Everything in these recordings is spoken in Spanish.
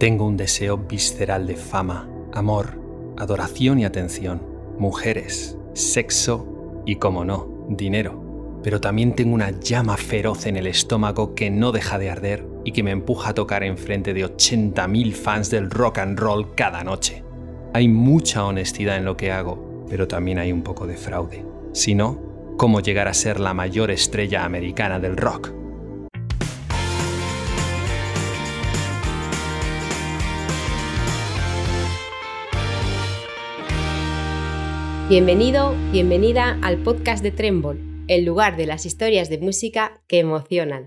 Tengo un deseo visceral de fama, amor, adoración y atención, mujeres, sexo y, como no, dinero. Pero también tengo una llama feroz en el estómago que no deja de arder y que me empuja a tocar enfrente de 80.000 fans del rock and roll cada noche. Hay mucha honestidad en lo que hago, pero también hay un poco de fraude. Si no, ¿cómo llegar a ser la mayor estrella americana del rock? Bienvenido, bienvenida al podcast de Tremble, el lugar de las historias de música que emocionan.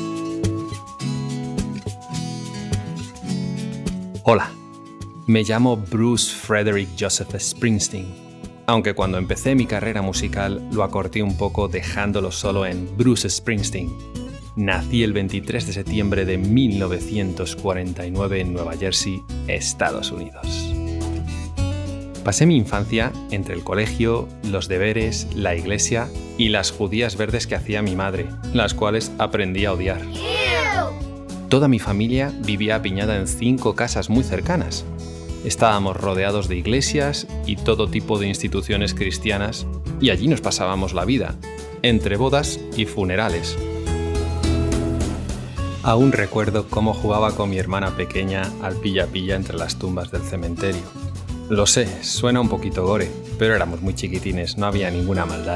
Hola, me llamo Bruce Frederick Joseph Springsteen, aunque cuando empecé mi carrera musical lo acorté un poco dejándolo solo en Bruce Springsteen. Nací el 23 de septiembre de 1949 en Nueva Jersey, Estados Unidos. Pasé mi infancia entre el colegio, los deberes, la iglesia y las judías verdes que hacía mi madre, las cuales aprendí a odiar. Toda mi familia vivía apiñada en 5 casas muy cercanas. Estábamos rodeados de iglesias y todo tipo de instituciones cristianas, y allí nos pasábamos la vida, entre bodas y funerales. Aún recuerdo cómo jugaba con mi hermana pequeña al pilla-pilla entre las tumbas del cementerio. Lo sé, suena un poquito gore, pero éramos muy chiquitines, no había ninguna maldad.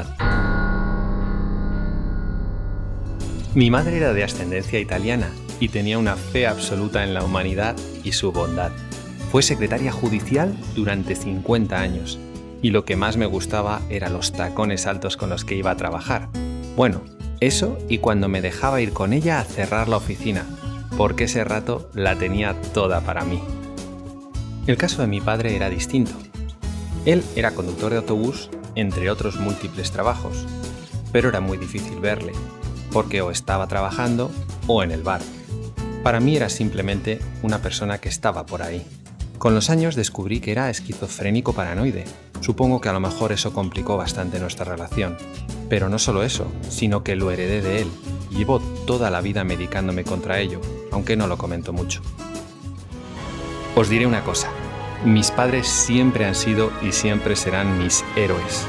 Mi madre era de ascendencia italiana y tenía una fe absoluta en la humanidad y su bondad. Fue secretaria judicial durante 50 años y lo que más me gustaba eran los tacones altos con los que iba a trabajar. Bueno, eso y cuando me dejaba ir con ella a cerrar la oficina, porque ese rato la tenía toda para mí. El caso de mi padre era distinto. Él era conductor de autobús, entre otros múltiples trabajos, pero era muy difícil verle, porque o estaba trabajando o en el bar. Para mí era simplemente una persona que estaba por ahí. Con los años descubrí que era esquizofrénico paranoide. Supongo que a lo mejor eso complicó bastante nuestra relación. Pero no solo eso, sino que lo heredé de él. Llevo toda la vida medicándome contra ello, aunque no lo comento mucho. Os diré una cosa, mis padres siempre han sido y siempre serán mis héroes.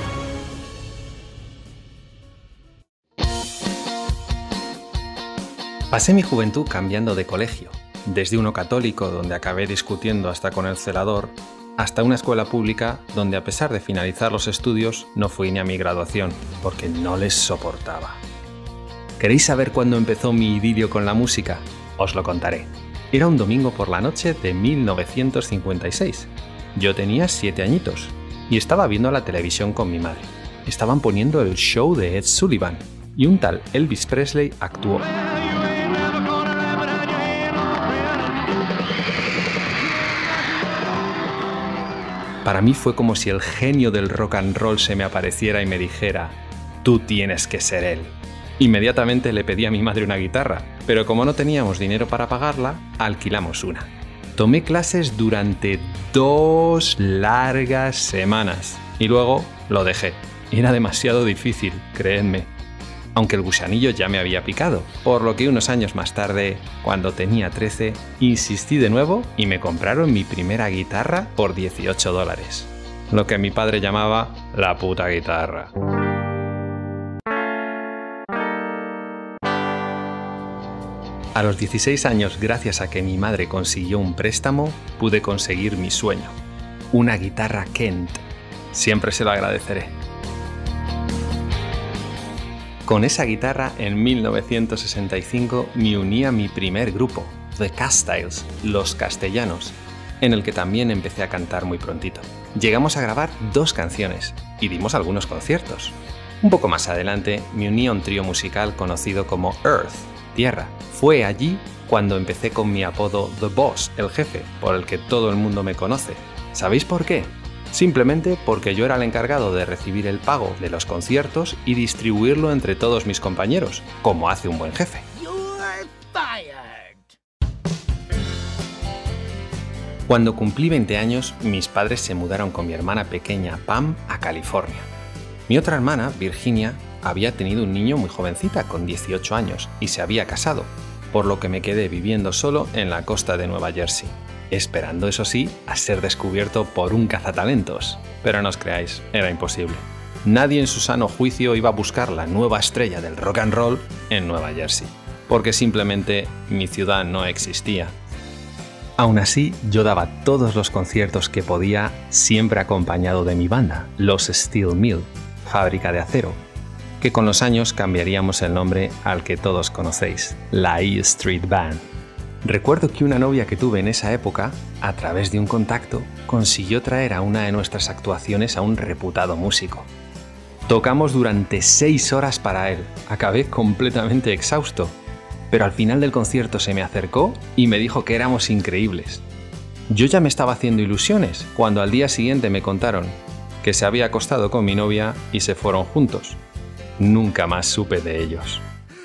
Pasé mi juventud cambiando de colegio, desde uno católico donde acabé discutiendo hasta con el celador, hasta una escuela pública donde a pesar de finalizar los estudios no fui ni a mi graduación, porque no les soportaba. ¿Queréis saber cuándo empezó mi idilio con la música? Os lo contaré. Era un domingo por la noche de 1956. Yo tenía 7 añitos y estaba viendo la televisión con mi madre. Estaban poniendo el show de Ed Sullivan y un tal Elvis Presley actuó. Para mí fue como si el genio del rock and roll se me apareciera y me dijera: «Tú tienes que ser él». Inmediatamente le pedí a mi madre una guitarra, pero como no teníamos dinero para pagarla, alquilamos una. Tomé clases durante 2 largas semanas y luego lo dejé. Era demasiado difícil, creedme. Aunque el gusanillo ya me había picado, por lo que unos años más tarde, cuando tenía 13, insistí de nuevo y me compraron mi primera guitarra por $18. Lo que mi padre llamaba la puta guitarra. A los 16 años, gracias a que mi madre consiguió un préstamo, pude conseguir mi sueño. Una guitarra Kent. Siempre se lo agradeceré. Con esa guitarra, en 1965, me uní a mi primer grupo, The Castiles, Los Castellanos, en el que también empecé a cantar muy prontito. Llegamos a grabar 2 canciones y dimos algunos conciertos. Un poco más adelante, me uní a un trío musical conocido como Earth, Tierra. Fue allí cuando empecé con mi apodo The Boss, el jefe, por el que todo el mundo me conoce. ¿Sabéis por qué? Simplemente porque yo era el encargado de recibir el pago de los conciertos y distribuirlo entre todos mis compañeros, como hace un buen jefe. Cuando cumplí 20 años, mis padres se mudaron con mi hermana pequeña Pam a California. Mi otra hermana, Virginia, había tenido un niño muy jovencita, con 18 años, y se había casado, por lo que me quedé viviendo solo en la costa de Nueva Jersey. esperando, eso sí, a ser descubierto por un cazatalentos. Pero no os creáis, era imposible. Nadie en su sano juicio iba a buscar la nueva estrella del rock and roll en Nueva Jersey, porque simplemente mi ciudad no existía. Aún así, yo daba todos los conciertos que podía, siempre acompañado de mi banda, los Steel Mill, fábrica de acero, que con los años cambiaríamos el nombre al que todos conocéis, la E Street Band. Recuerdo que una novia que tuve en esa época, a través de un contacto, consiguió traer a una de nuestras actuaciones a un reputado músico. Tocamos durante 6 horas para él, acabé completamente exhausto, pero al final del concierto se me acercó y me dijo que éramos increíbles. Yo ya me estaba haciendo ilusiones cuando al día siguiente me contaron que se había acostado con mi novia y se fueron juntos. Nunca más supe de ellos.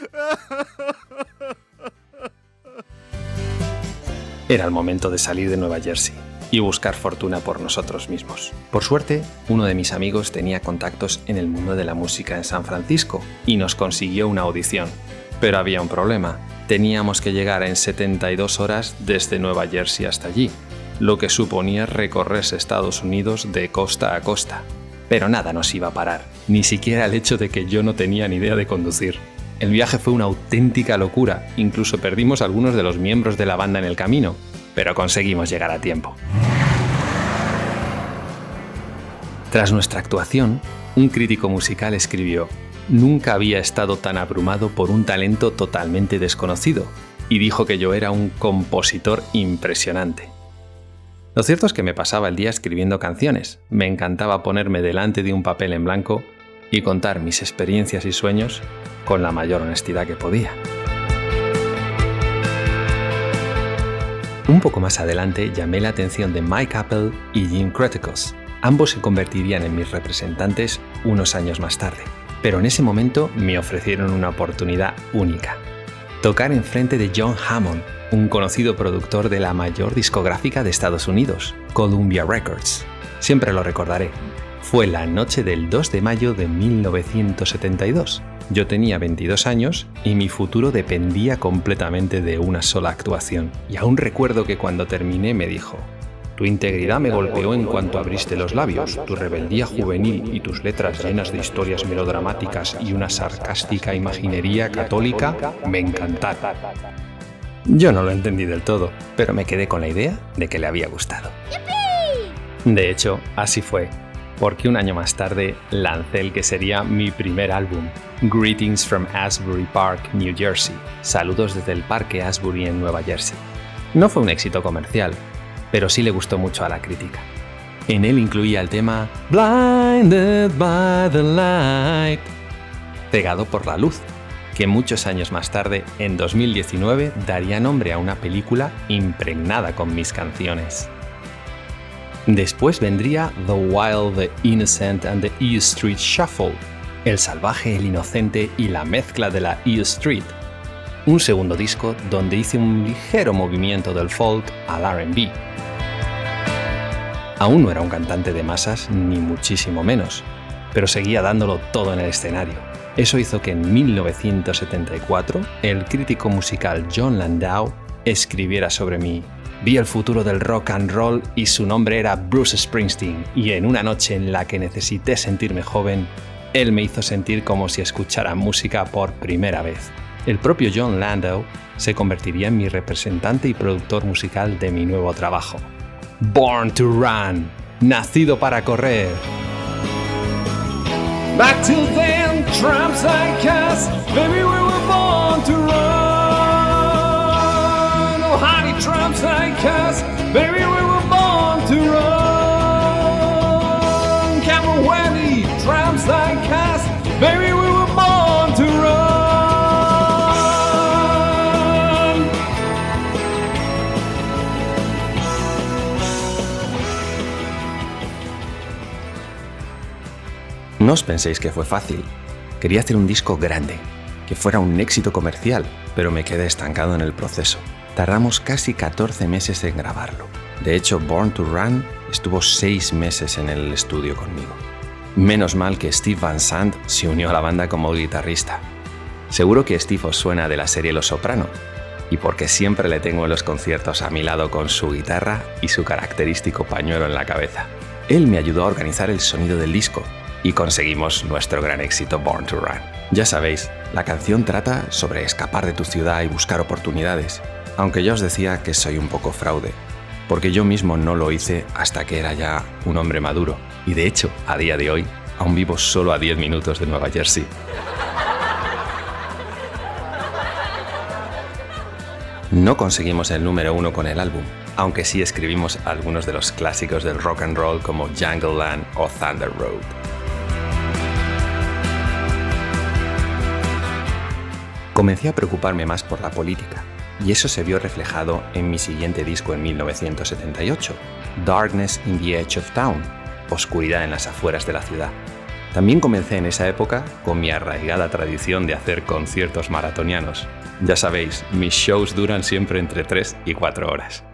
Era el momento de salir de Nueva Jersey y buscar fortuna por nosotros mismos. Por suerte, uno de mis amigos tenía contactos en el mundo de la música en San Francisco y nos consiguió una audición. Pero había un problema. Teníamos que llegar en 72 horas desde Nueva Jersey hasta allí, lo que suponía recorrerse Estados Unidos de costa a costa. Pero nada nos iba a parar, ni siquiera el hecho de que yo no tenía ni idea de conducir. El viaje fue una auténtica locura, incluso perdimos a algunos de los miembros de la banda en el camino, pero conseguimos llegar a tiempo. Tras nuestra actuación, un crítico musical escribió: «Nunca había estado tan abrumado por un talento totalmente desconocido», y dijo que yo era un compositor impresionante. Lo cierto es que me pasaba el día escribiendo canciones, me encantaba ponerme delante de un papel en blanco y contar mis experiencias y sueños con la mayor honestidad que podía. Un poco más adelante llamé la atención de Mike Apple y Jim Kretikos. Ambos se convertirían en mis representantes unos años más tarde, pero en ese momento me ofrecieron una oportunidad única: tocar enfrente de John Hammond, un conocido productor de la mayor discográfica de Estados Unidos, Columbia Records. Siempre lo recordaré. Fue la noche del 2 de mayo de 1972. Yo tenía 22 años y mi futuro dependía completamente de una sola actuación. Y aún recuerdo que cuando terminé me dijo: «Tu integridad me golpeó en cuanto abriste los labios, tu rebeldía juvenil y tus letras llenas de historias melodramáticas y una sarcástica imaginería católica me encantaron». Yo no lo entendí del todo, pero me quedé con la idea de que le había gustado. ¡Yipi! De hecho, así fue, porque un año más tarde lancé el que sería mi primer álbum, Greetings from Asbury Park, New Jersey, Saludos desde el Parque Asbury en Nueva Jersey. No fue un éxito comercial, pero sí le gustó mucho a la crítica. En él incluía el tema Blinded by the Light, Cegado por la luz, que muchos años más tarde, en 2019, daría nombre a una película impregnada con mis canciones. Después vendría The Wild, the Innocent and the E Street Shuffle, El salvaje, el inocente y la mezcla de la E Street, un segundo disco donde hice un ligero movimiento del folk al R&B. Aún no era un cantante de masas, ni muchísimo menos, pero seguía dándolo todo en el escenario. Eso hizo que en 1974 el crítico musical Jon Landau escribiera sobre mí: «Vi el futuro del rock and roll y su nombre era Bruce Springsteen, y en una noche en la que necesité sentirme joven, él me hizo sentir como si escuchara música por primera vez». El propio Jon Landau se convertiría en mi representante y productor musical de mi nuevo trabajo, Born to Run, nacido para correr. Back till then, tramps like us, baby, we were born to run. Oh, honey, tramps like us, baby, we were born to run. Camel-Welly, tramps like us, baby, we were born to run. No os penséis que fue fácil. Quería hacer un disco grande, que fuera un éxito comercial, pero me quedé estancado en el proceso. Tardamos casi 14 meses en grabarlo. De hecho, Born to Run estuvo 6 meses en el estudio conmigo. Menos mal que Steve Van Sant se unió a la banda como guitarrista. Seguro que Steve os suena de la serie Los Soprano. y porque siempre le tengo en los conciertos a mi lado con su guitarra y su característico pañuelo en la cabeza. Él me ayudó a organizar el sonido del disco y conseguimos nuestro gran éxito Born to Run. Ya sabéis, la canción trata sobre escapar de tu ciudad y buscar oportunidades, aunque ya os decía que soy un poco fraude, porque yo mismo no lo hice hasta que era ya un hombre maduro, y de hecho, a día de hoy, aún vivo solo a 10 minutos de Nueva Jersey. No conseguimos el número 1 con el álbum, aunque sí escribimos algunos de los clásicos del rock and roll como Jungle Land o Thunder Road. Comencé a preocuparme más por la política, y eso se vio reflejado en mi siguiente disco en 1978, Darkness in the Edge of Town, Oscuridad en las afueras de la ciudad. También comencé en esa época con mi arraigada tradición de hacer conciertos maratonianos. Ya sabéis, mis shows duran siempre entre 3 y 4 horas.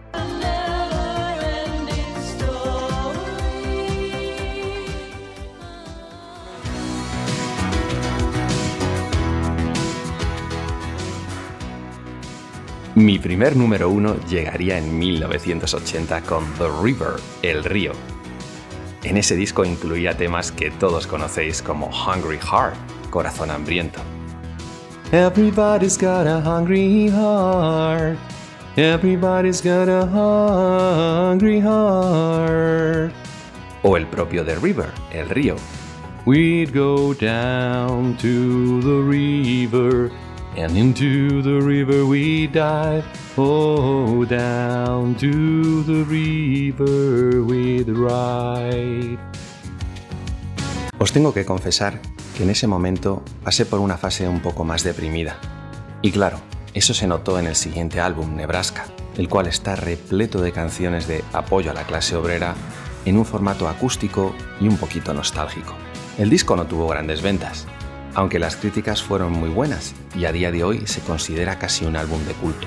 Mi primer número 1 llegaría en 1980 con The River, El Río. En ese disco incluía temas que todos conocéis como Hungry Heart, Corazón Hambriento. Everybody's got a hungry heart. Everybody's got a hungry heart. O el propio The River, El Río. We'd go down to the river, and into the river we dive. Oh, down to the river we'd ride. Os tengo que confesar que en ese momento pasé por una fase un poco más deprimida. Y claro, eso se notó en el siguiente álbum, Nebraska, el cual está repleto de canciones de apoyo a la clase obrera en un formato acústico y un poquito nostálgico. El disco no tuvo grandes ventas, aunque las críticas fueron muy buenas y a día de hoy se considera casi un álbum de culto.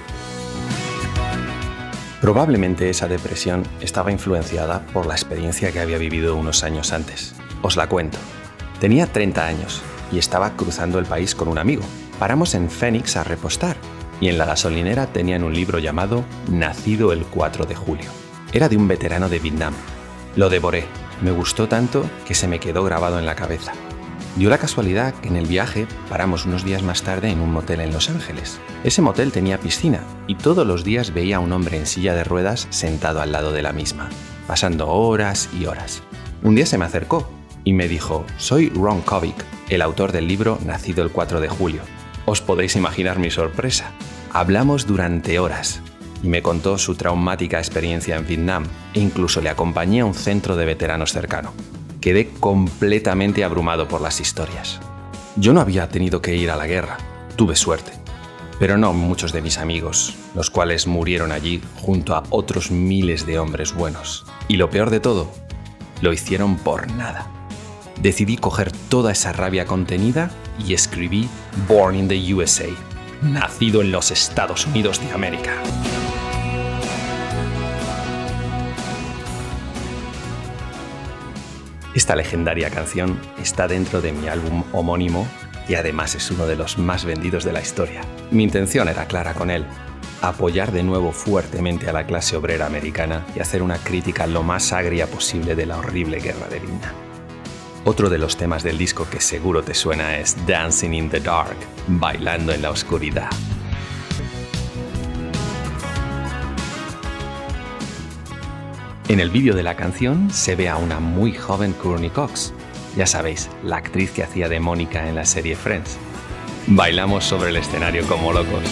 Probablemente esa depresión estaba influenciada por la experiencia que había vivido unos años antes. Os la cuento. Tenía 30 años y estaba cruzando el país con un amigo. Paramos en Phoenix a repostar y en la gasolinera tenían un libro llamado Nacido el 4 de julio. Era de un veterano de Vietnam. Lo devoré. Me gustó tanto que se me quedó grabado en la cabeza. Dio la casualidad que en el viaje paramos unos días más tarde en un motel en Los Ángeles. Ese motel tenía piscina y todos los días veía a un hombre en silla de ruedas sentado al lado de la misma, pasando horas y horas. Un día se me acercó y me dijo: «Soy Ron Kovic, el autor del libro Nacido el 4 de julio». Os podéis imaginar mi sorpresa. Hablamos durante horas y me contó su traumática experiencia en Vietnam e incluso le acompañé a un centro de veteranos cercano. Quedé completamente abrumado por las historias. Yo no había tenido que ir a la guerra, tuve suerte, pero no muchos de mis amigos, los cuales murieron allí junto a otros miles de hombres buenos. Y lo peor de todo, lo hicieron por nada. Decidí coger toda esa rabia contenida y escribí Born in the USA, nacido en los Estados Unidos de América. Esta legendaria canción está dentro de mi álbum homónimo y además es uno de los más vendidos de la historia. Mi intención era clara con él: apoyar de nuevo fuertemente a la clase obrera americana y hacer una crítica lo más agria posible de la horrible guerra de Vietnam. Otro de los temas del disco que seguro te suena es Dancing in the Dark, bailando en la oscuridad. En el vídeo de la canción se ve a una muy joven Courteney Cox, ya sabéis, la actriz que hacía de Mónica en la serie Friends. Bailamos sobre el escenario como locos.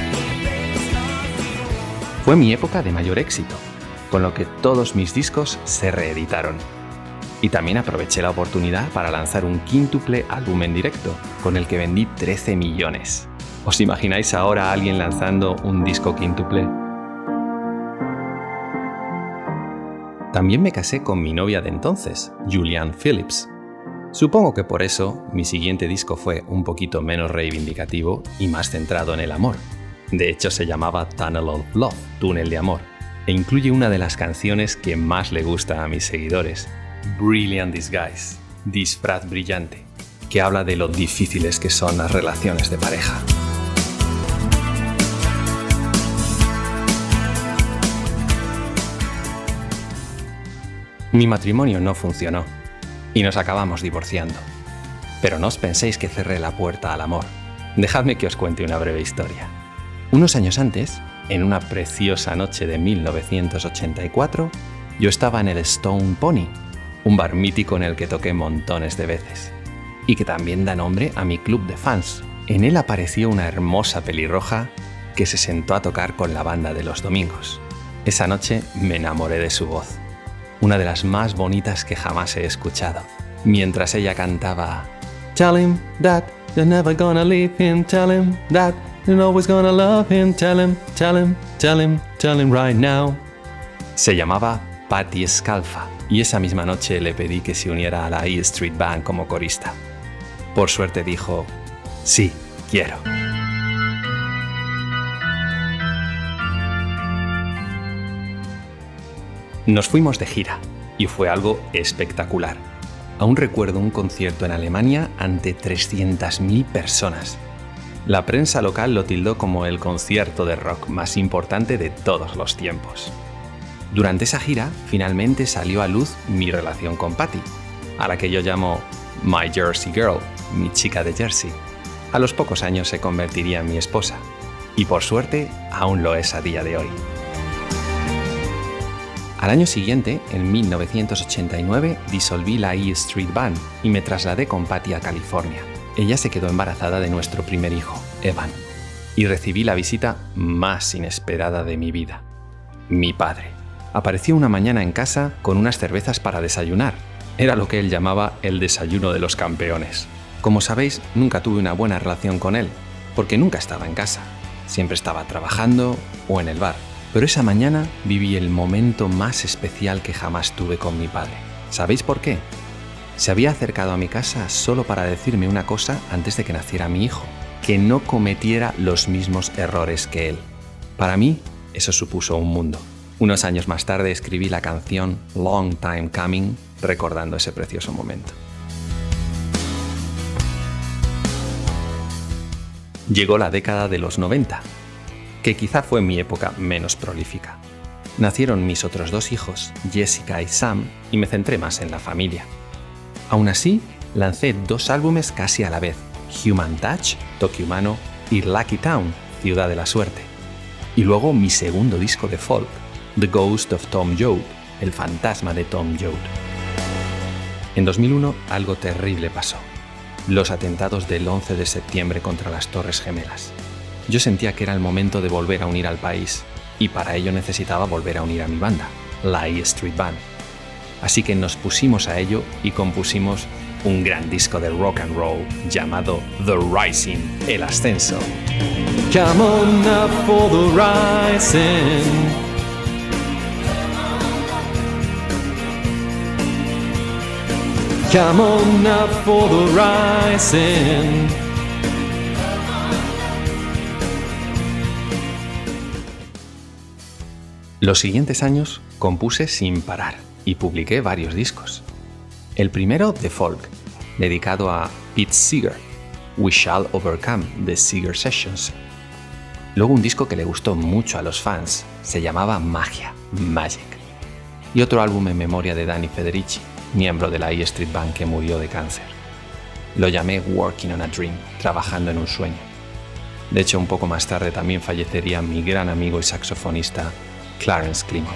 Fue mi época de mayor éxito, con lo que todos mis discos se reeditaron. Y también aproveché la oportunidad para lanzar un quíntuple álbum en directo, con el que vendí 13 millones. ¿Os imagináis ahora a alguien lanzando un disco quíntuple? También me casé con mi novia de entonces, Julianne Phillips. Supongo que por eso mi siguiente disco fue un poquito menos reivindicativo y más centrado en el amor. De hecho se llamaba Tunnel of Love, Túnel de Amor, e incluye una de las canciones que más le gusta a mis seguidores, Brilliant Disguise, Disfraz Brillante, que habla de lo difíciles que son las relaciones de pareja. Mi matrimonio no funcionó y nos acabamos divorciando. Pero no os penséis que cerré la puerta al amor. Dejadme que os cuente una breve historia. Unos años antes, en una preciosa noche de 1984, yo estaba en el Stone Pony, un bar mítico en el que toqué montones de veces, y que también da nombre a mi club de fans. En él apareció una hermosa pelirroja que se sentó a tocar con la banda de los domingos. Esa noche me enamoré de su voz, una de las más bonitas que jamás he escuchado, mientras ella cantaba "Tell him that you're never gonna leave him, tell him that you're always gonna love him, tell him, tell him, tell him, tell him right now". Se llamaba Patti Scalfa y esa misma noche le pedí que se uniera a la E Street Band como corista. Por suerte dijo: "Sí, quiero". Nos fuimos de gira y fue algo espectacular. Aún recuerdo un concierto en Alemania ante 300.000 personas. La prensa local lo tildó como el concierto de rock más importante de todos los tiempos. Durante esa gira, finalmente salió a luz mi relación con Patti, a la que yo llamo My Jersey Girl, mi chica de Jersey. A los pocos años se convertiría en mi esposa, y por suerte aún lo es a día de hoy. Al año siguiente, en 1989, disolví la E Street Band y me trasladé con Patti a California. Ella se quedó embarazada de nuestro primer hijo, Evan, y recibí la visita más inesperada de mi vida. Mi padre. Apareció una mañana en casa con unas cervezas para desayunar. Era lo que él llamaba el desayuno de los campeones. Como sabéis, nunca tuve una buena relación con él, porque nunca estaba en casa. Siempre estaba trabajando o en el bar. Pero esa mañana viví el momento más especial que jamás tuve con mi padre. ¿Sabéis por qué? Se había acercado a mi casa solo para decirme una cosa antes de que naciera mi hijo: que no cometiera los mismos errores que él. Para mí, eso supuso un mundo. Unos años más tarde escribí la canción Long Time Coming, recordando ese precioso momento. Llegó la década de los 90. Que quizá fue mi época menos prolífica. Nacieron mis otros dos hijos, Jessica y Sam, y me centré más en la familia. Aún así, lancé 2 álbumes casi a la vez: Human Touch, Toque Humano, y Lucky Town, Ciudad de la Suerte. Y luego mi segundo disco de folk, The Ghost of Tom Joad, El fantasma de Tom Joad. En 2001 algo terrible pasó: los atentados del 11 de septiembre contra las Torres Gemelas. Yo sentía que era el momento de volver a unir al país, y para ello necesitaba volver a unir a mi banda, la E Street Band. Así que nos pusimos a ello y compusimos un gran disco de rock and roll llamado The Rising, El Ascenso. Come on up for the rising. Come on up for the rising. Los siguientes años compuse sin parar y publiqué varios discos. El primero de folk, dedicado a Pete Seeger, We Shall Overcome, The Seeger Sessions. Luego un disco que le gustó mucho a los fans, se llamaba Magia, Magic. Y otro álbum en memoria de Danny Federici, miembro de la E Street Band que murió de cáncer. Lo llamé Working on a Dream, trabajando en un sueño. De hecho, un poco más tarde también fallecería mi gran amigo y saxofonista Clarence Clemons.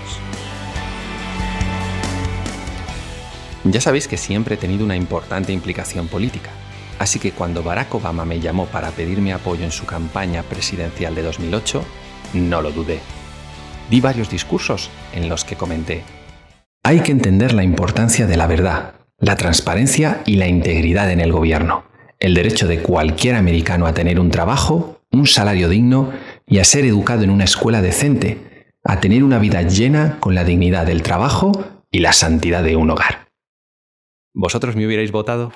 Ya sabéis que siempre he tenido una importante implicación política, así que cuando Barack Obama me llamó para pedirme apoyo en su campaña presidencial de 2008, no lo dudé. Di varios discursos en los que comenté: hay que entender la importancia de la verdad, la transparencia y la integridad en el gobierno, el derecho de cualquier americano a tener un trabajo, un salario digno y a ser educado en una escuela decente, a tener una vida llena con la dignidad del trabajo y la santidad de un hogar. ¿Vosotros me hubierais votado?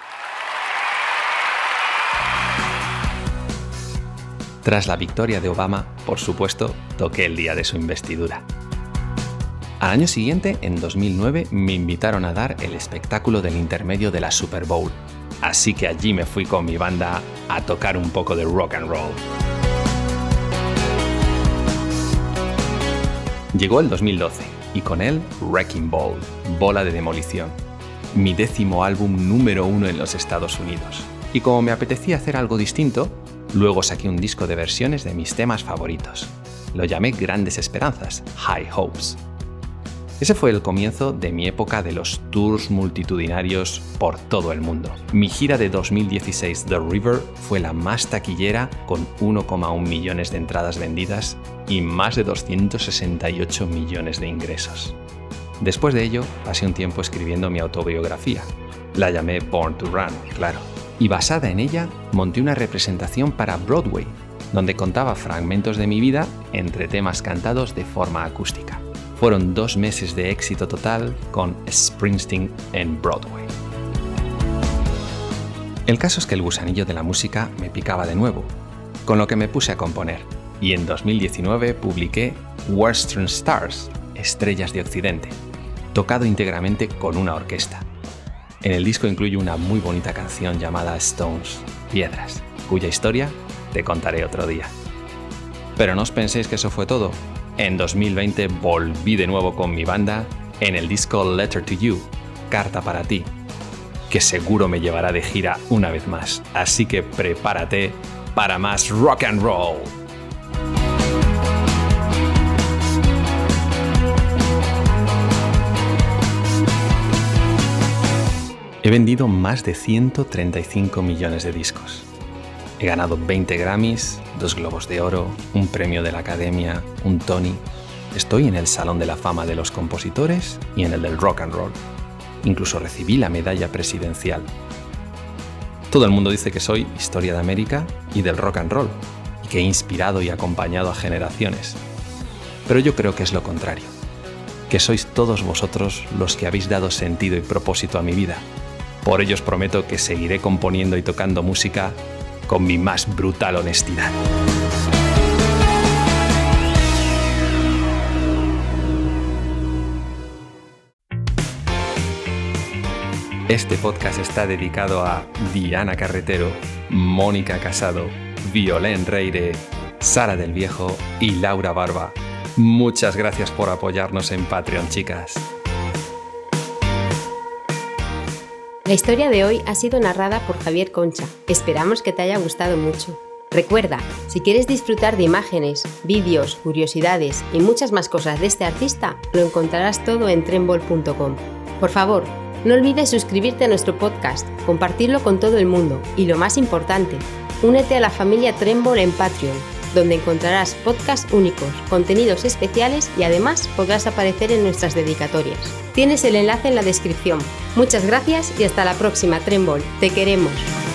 Tras la victoria de Obama, por supuesto, toqué el día de su investidura. Al año siguiente, en 2009, me invitaron a dar el espectáculo del intermedio de la Super Bowl. Así que allí me fui con mi banda a tocar un poco de rock and roll. Llegó el 2012 y con él Wrecking Ball, Bola de Demolición, mi 10º álbum número 1 en los Estados Unidos. Y como me apetecía hacer algo distinto, luego saqué un disco de versiones de mis temas favoritos. Lo llamé Grandes Esperanzas, High Hopes. Ese fue el comienzo de mi época de los tours multitudinarios por todo el mundo. Mi gira de 2016 The River fue la más taquillera con 1,1 millones de entradas vendidas y más de 268 millones de ingresos. Después de ello, pasé un tiempo escribiendo mi autobiografía. La llamé Born to Run, claro. Y basada en ella, monté una representación para Broadway, donde contaba fragmentos de mi vida entre temas cantados de forma acústica. Fueron 2 meses de éxito total con Springsteen en Broadway. El caso es que el gusanillo de la música me picaba de nuevo, con lo que me puse a componer, y en 2019 publiqué Western Stars, Estrellas de Occidente, tocado íntegramente con una orquesta. En el disco incluye una muy bonita canción llamada Stones, Piedras, cuya historia te contaré otro día. Pero no os penséis que eso fue todo. En 2020 volví de nuevo con mi banda en el disco Letter to You, Carta para ti, que seguro me llevará de gira una vez más. Así que prepárate para más rock and roll. He vendido más de 135 millones de discos. He ganado 20 Grammys, 2 Globos de Oro, un premio de la Academia, un Tony. Estoy en el Salón de la Fama de los Compositores y en el del Rock and Roll. Incluso recibí la medalla presidencial. Todo el mundo dice que soy historia de América y del rock and roll, y que he inspirado y acompañado a generaciones. Pero yo creo que es lo contrario, que sois todos vosotros los que habéis dado sentido y propósito a mi vida. Por ello os prometo que seguiré componiendo y tocando música con mi más brutal honestidad. Este podcast está dedicado a Diana Carretero, Mónica Casado, Violén Reire, Sara del Viejo y Laura Barba. Muchas gracias por apoyarnos en Patreon, chicas. La historia de hoy ha sido narrada por Javier Concha. Esperamos que te haya gustado mucho. Recuerda, si quieres disfrutar de imágenes, vídeos, curiosidades y muchas más cosas de este artista, lo encontrarás todo en tremble.com. Por favor, no olvides suscribirte a nuestro podcast, compartirlo con todo el mundo y, lo más importante, únete a la familia Tremble en Patreon, donde encontrarás podcasts únicos, contenidos especiales y además podrás aparecer en nuestras dedicatorias. Tienes el enlace en la descripción. Muchas gracias y hasta la próxima, Tremble. Te queremos.